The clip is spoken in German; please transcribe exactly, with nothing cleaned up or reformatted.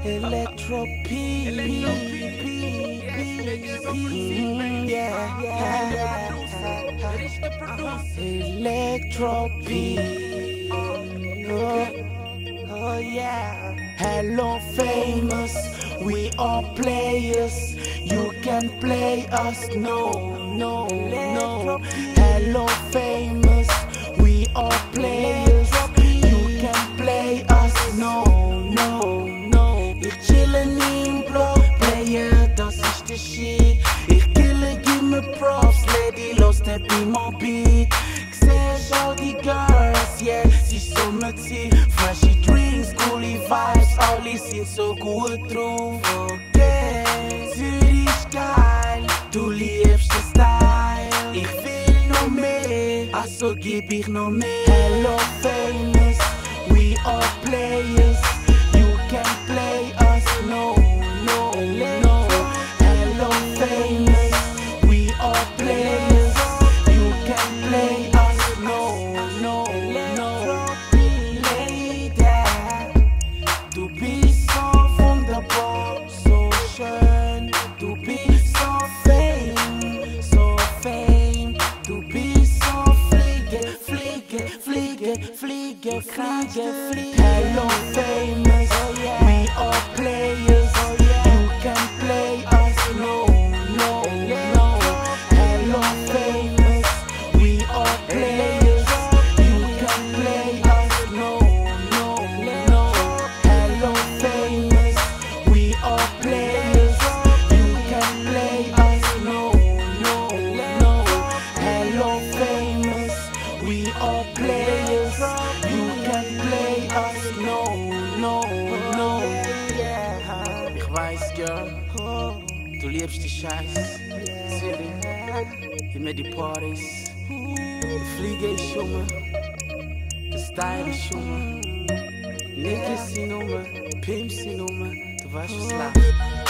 Electro P. Electro P. Mm, yeah, yeah, yeah. Electro P. Oh, oh yeah. Hello famous, we are players. You can play us, no, no, no. Hello famous, we are players. You can play us, no, no, no. Ich chille nie im Block, Player, das ist der Shit. Ich kille, gib mir Props, Lady, los der Beam on Beat. Siehst all die Girls, yeah, sie summen sie. Flashy Drinks, coole Vibes, alle sind so gut drauf. Okay, Zürich ist geil, du liebst den Style. Ich will noch mehr, also gib ich noch mehr. Hello famous, we are players. You can play us, no, no, no. Hello famous, we are players. You can play us, no, no, no. Lady, du bist so wunderbar, so schön. Du bist so fame, so fame. Du bist so fliege, fliege, fliege, fliege, fliege, fliege. Hello famous, we are players. You can play us, no, no, no. Hello famous, we are players. You can play us, no, no, no. Hello famous, we are players. You can play us, no, no, no. Hello famous, we are players. You can play us, no, no, no. Ich weiß, Girl, du liebst die Scheiß. Zürich, immer die Partys. Die Fliege ist um, der Style ist um. Niggas sind um, Pimps sind um, du weißt, was läuft.